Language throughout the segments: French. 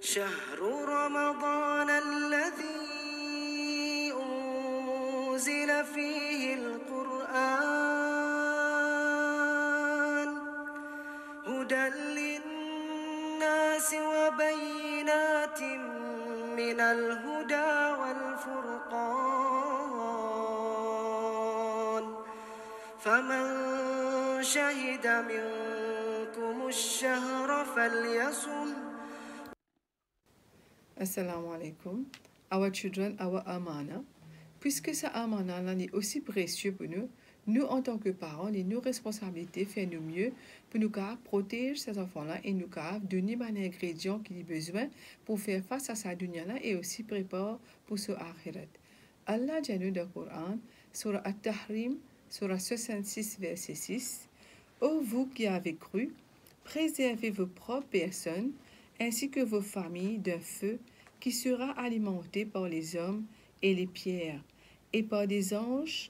شهر رمضان الذي أنزل فيه القرآن هدى للناس وبينات من الهدى والفرقان فمن شهد منكم الشهر فليصم. Assalamu alaikum. Our children, our amana. Puisque ce amana-là est aussi précieux pour nous, nous en tant que parents, et nos responsabilités faire nous mieux pour nous protéger ces enfants-là et nous donner les ingrédients qu'ils ont besoin pour faire face à sa dunya-là et aussi préparer pour ce akhirat. Allah dit nous dans le Coran, sur At-Tahrim, sur 66, verset 6, ô vous qui avez cru, préservez vos propres personnes ainsi que vos familles d'un feu qui sera alimenté par les hommes et les pierres, et par des anges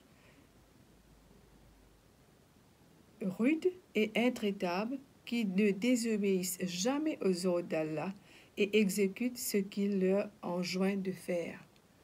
rudes et intraitables qui ne désobéissent jamais aux ordres d'Allah et exécutent ce qu'il leur enjoint de faire.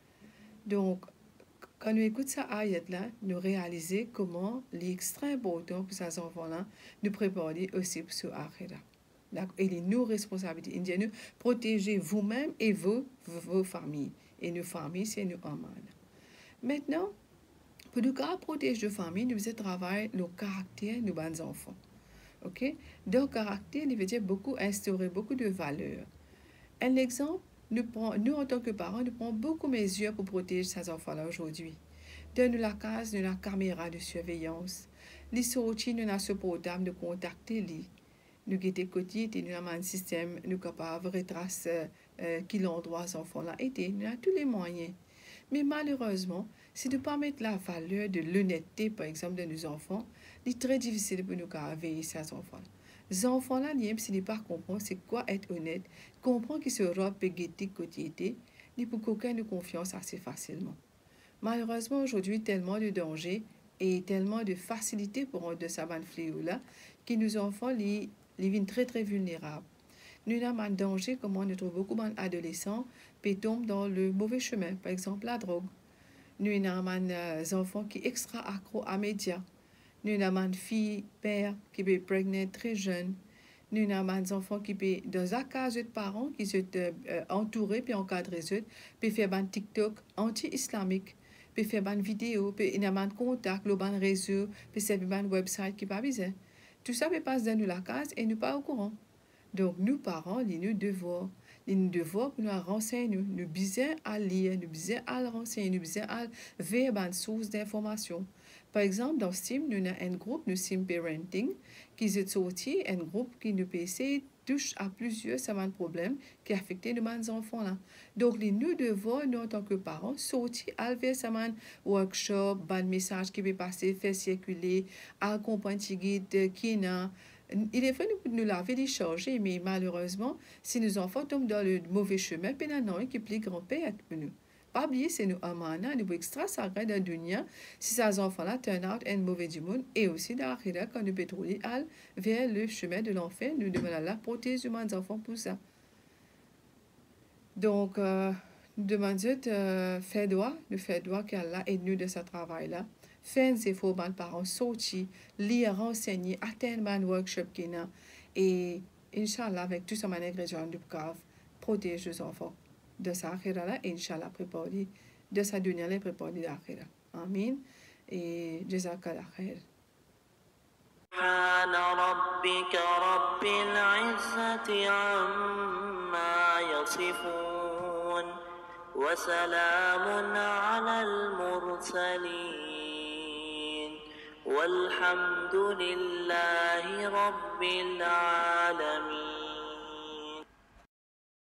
Donc, quand nous écoutons cette ayat-là, nous réalisons comment l'extrême important pour ces enfants-là nous préparer aussi pour ce akhira. Et les nos responsabilités. Nous protéger vous-même et vos familles. Et nos familles, c'est nos amana. Maintenant, pour nous protéger nos familles, nous devons travailler nos caractères, nos bons enfants. OK? Donc, caractère, il veut dire beaucoup instaurer beaucoup de valeurs. Un exemple, nous en tant que parents, nous prenons beaucoup de mesures pour protéger ces enfants-là aujourd'hui. Dans la case, nous avons la caméra de surveillance. Les sorties, nous avons ce programme de contacter les. Nous avons côté et nous avons un système nous capable de retracer qui l'endroit ces enfants-là étaient. Nous avons tous les moyens. Mais malheureusement, si nous ne pas mettre la valeur de l'honnêteté, par exemple, de nos enfants, c'est très difficile pour nous de veiller ces enfants-là. Les enfants-là, s'ils ne pas comprendre c'est quoi être honnête, comprendre qu'ils se robe et guetter côté, ni pour qu'aucun nous confiance assez facilement. Malheureusement, aujourd'hui, tellement de dangers et tellement de facilité pour un de ces fléaux-là, que nos enfants, ils viennent très, très vulnérables. Nous avons un danger, comment nous trouvons beaucoup d'adolescents qui tombent dans le mauvais chemin, par exemple la drogue. Nous avons des enfants qui sont extra accros à médias. Nous avons une fille, père, qui est prégnante très jeune. Nous avons des enfants qui sont dans un cas de parents qui sont entourés et encadrés, puis faire des TikTok anti-islamiques, puis faire des vidéos, puis ils ont des contacts, des réseaux, puis faire des websites qui ne pas besoin. Tout ça peut passer dans la case et nous pas au courant. Donc, nous, parents, nous devoirs pour nous renseigner, nous besoin à lire, nous besoin à renseigner, nous besoin à vers une source d'information. Par exemple, dans Steam, nous avons un groupe, nous Steam Parenting, qui est sorti, un groupe qui nous PC touche à plusieurs problèmes qui affectent nos enfants là. Donc, nous devons, nous en tant que parents, sortir à vers ces workshop, un message qui peut passer, faire circuler, à comprendre ce guide qui est là. Il est vrai nous l'avons déchargé, mais malheureusement, si nos enfants tombent dans le mauvais chemin, puis non, qui est plus grand-père pour nous. Pas oublier, c'est nous amana, nous extra sacré de la dunya, si ces enfants-là turn out un mauvais du monde, et aussi d'akhira quand nous pétroliers vers le chemin de l'enfer, nous devons la protéger nos enfants pour ça. Donc, nous demandons de faire droit qu'Allah aide-nous de ce travail-là. Faire des efforts pour les parents, sortir, lire, renseigner, atteindre un workshop qui est et Inch'Allah, avec tout ce que ingrédients du cave, protéger les enfants de sa akhira et Inch'Allah, préparer de sa dunya, les préparer l'akhira. Amin. Et Jazakallah khair. سبحان ربك رب العزة عما يصفون وسلام على المرسلين والحمد لله رب العالمين.